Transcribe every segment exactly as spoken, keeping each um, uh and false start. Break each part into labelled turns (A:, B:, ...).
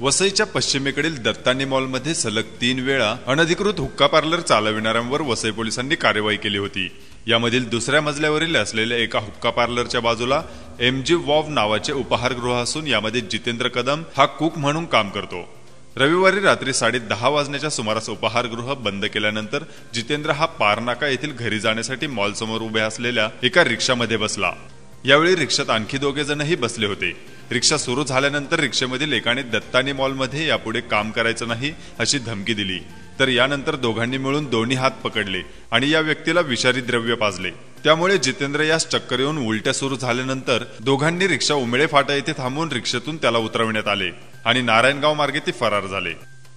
A: वसईच्या पश्चिमेकडील दत्तानी मॉलमध्ये सलग तीन वेळा अनधिकृत हुक्का पार्लर चालविणाऱ्यांवर वसई पोलिसांनी कारवाई केली होती। यामधील दुसऱ्या मजल्यावरील असलेल्या एका हुक्का पार्लरच्या बाजूला एमजी वॉव नावाचे उपाहारगृह असून यामध्ये जितेंद्र कदम हा कुक म्हणून काम करतो। रविवारी रात्री साडे दहा वाजण्याच्या सुमारास उपाहारगृह बंद केल्यानंतर जितेंद्र हा पारनाका येथील घरी जाण्यासाठी मॉल समोर उभ्या असलेल्या एका रिक्षामध्ये बसला। यावेळी रिक्षात आणखी दोघे जणही बसले होते। रिक्षा सुरू झाल्यानंतर रिक्षेमधील एकाने दत्तानी मॉलमध्ये यापुढे काम करायचं नाही अशी धमकी दिली, तर यानंतर दोघांनी मिळून दोन्ही हात पकडले आणि या व्यक्तीला विषारी द्रव्य पाजले। त्यामुळे जितेंद्र यास चक्कर येऊन उलट्या सुरू झाल्यानंतर दोघांनी रिक्षा उमेळे फाटा येथे थांबून रिक्षेतून त्याला उतरविण्यात आले आणि नारायणगाव मार्गे ते फरार झाले।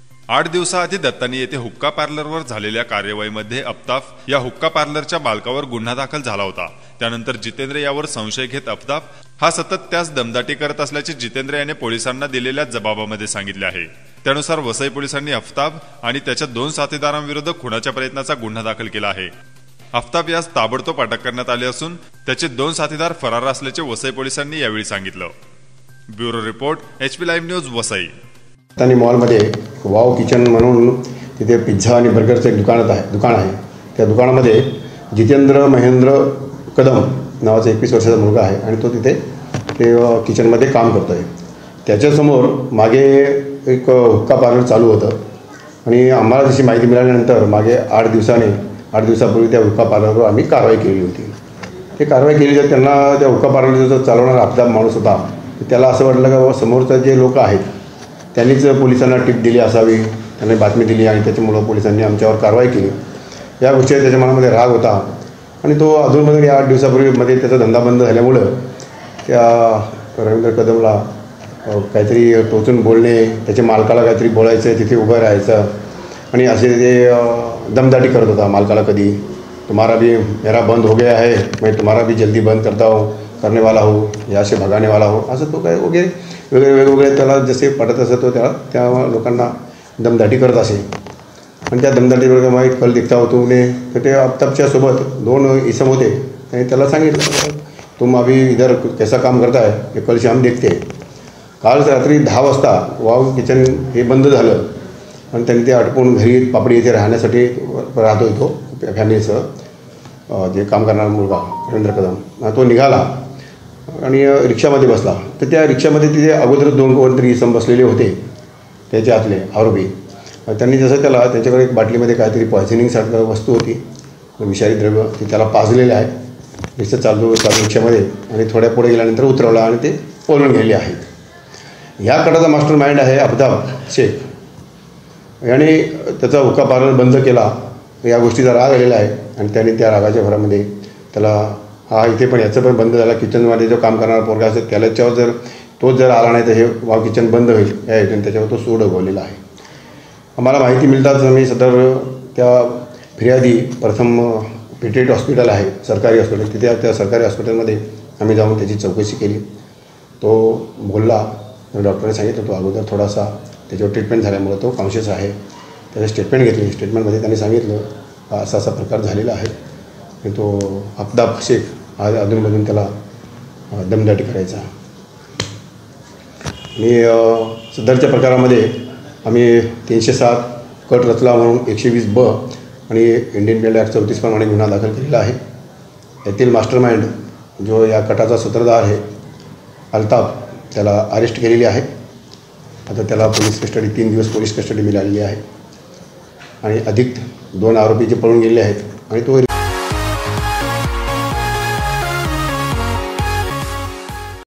A: आठ दिवसाआधी दत्तानी येथे हुक्का पार्लरवर झालेल्या कार्यवाहीमध्ये अफ्ताफ या हुक्का पार्लरच्या मालकावर गुन्हा दाखल झाला होता। त्यानंतर जितेंद्र यावर संशय घेत अफ्ताफ हा सतत त्यास दमदाटी करत असल्याचे जितेंद्र याने पोलिसांना दिलेल्या जबाबामध्ये सांगितले आहे। त्यानुसार वसई पोलिसांनी अफ्ताफ आणि त्याच्या दोन साथीदारांविरुद्ध खुनाच्या प्रयत्नाचा गुन्हा दाखल केला आहे। अफ्ताफ यास ताबडतोब अटक करण्यात आली असून त्याचे दोन साथीदार फरार असल्याचे वसई पोलिसांनी यावेळी सांगितलं। Bureau report, HP live news, Vasai.
B: Dattani मॉलमध्ये वाव किचन म्हणून तिथे पिझ्झा आणि बर्गरचं एक दुकानात आहे दुकान आहे त्या दुकानामध्ये जितेंद्र महेंद्र कदम नावाचा एकवीस वर्षाचा मुलगा आहे आणि तो तिथे ते किचनमध्ये काम करतो आहे। त्याच्यासमोर मागे एक हुक्का पार्लर चालू होतं आणि आम्हाला जशी माहिती मिळाल्यानंतर मागे आठ दिवसाने आठ दिवसापूर्वी त्या हुक्का पार्लरवर आम्ही कारवाई केली होती। ते कारवाई केली तर त्यांना त्या हुक्का पार्लर जो चालवणारा अफ्ताफ माणूस होता त्याला असं वाटलं का बाबा समोरचं जे लोक आहेत त्यांनीच पोलिसांना टिप दिली असावी, त्यांनी बातमी दिली आणि त्याच्यामुळं पोलिसांनी आमच्यावर कारवाई केली। या गोष्टीचा त्याच्या मनामध्ये राग होता आणि तो अजूनमधून या आठ दिवसापूर्वीमध्ये त्याचा धंदा बंद झाल्यामुळं त्या रवींद्र कदमला काहीतरी टोचून बोलणे, त्याच्या मालकाला काहीतरी बोलायचं, तिथे उभं राहायचं आणि असे ते दमदाटी करत होता मालकाला। कधी तुम्हारा भी मेरा बंद हो गया है, मैं तुम्हारा भी जल्दी बंद करता हूँ, करने वाला हो, या से भगाने वाला हो, असं तो काय वगैरे वेगळे वेगवेगळे त्याला जसे पटत असत तो त्याला त्या लोकांना दमदाटी करत असे आणि त्या दमदाटीवर माहीत कल दिखता होतो ने तर ते अफ्ताफच्या सोबत दोन इसम होते आणि त्याला सांगितलं तुम अभी इधर कैसा काम करता है हे कल से हम देखते। काल रात्री दहा वाजता वाव किचन हे बंद झालं आणि त्यांनी ते आटपून घरी पापडी येथे राहण्यासाठी राहतो तो फॅमिलीसह जे काम करणारा मुलगा रवींद्र कदम तो निघाला आणि रिक्षामध्ये बसला। तर त्या रिक्षामध्ये तिथे अगोदर दोन कोणतरी इसम बसलेले होते त्याच्या आतले आरोपी। त्यांनी जसं त्याला त्यांच्याकडे एक बाटलीमध्ये काहीतरी पॉयझनिंगसारखं वस्तू होती, विषारी द्रव्य, ते त्याला पाजलेले आहे रिक्षा चालू चालू रिक्षामध्ये आणि थोड्या पुढे गेल्यानंतर उतरवला आणि ते पळून गेले आहेत। ह्या कटाचा मास्टर माइंड आहे अफ्ताफ शेख याने त्याचा हुक्का पार्लर बंद केला। या गोष्टीचा राग आलेला आहे आणि त्याने त्या रागाच्या भरामध्ये त्याला हा इथे पण याचं पण बंद झाला, किचनमध्ये जो काम करणारा पोरगा असेल त्याच्यावर जर तोच जर आला नाही तर हे वाव किचन बंद होईल या हेतून त्याच्यावर तो सूड उगवलेला आहे। आम्हाला माहिती मिळताच आम्ही सदर त्या फिर्यादी प्रथम पेटेट हॉस्पिटल आहे सरकारी हॉस्पिटल, तिथे त्या सरकारी हॉस्पिटलमध्ये आम्ही जाऊन त्याची चौकशी केली। तो बोलला, डॉक्टरने सांगितलं तो अगोदर थोडासा त्याच्यावर ट्रीटमेंट झाल्यामुळं तो कॉन्शियस आहे। त्याचे स्टेटमेंट घेतली, स्टेटमेंटमध्ये त्यांनी सांगितलं असा असा प्रकार झालेला आहे आणि तो अफ्ताफ शेख हा अधूनमधून त्याला दमदाटी करायचा आणि सदरच्या प्रकारामध्ये आम्ही तीनशे सात कट रचला म्हणून एकशे वीस ब आणि इंडियन पेनल ॲक्ट चौतीस प्रमाणे गुन्हा दाखल केलेला आहे। यातील मास्टर माइंड जो या कटाचा सूत्रधार आहे अल्ताफ त्याला अरेस्ट केलेली आहे। आता त्याला पोलीस कस्टडी तीन दिवस पोलीस कस्टडी मिळालेली आहे आणि अधिक दोन आरोपी जे पळून गेलेले आहेत आणि तो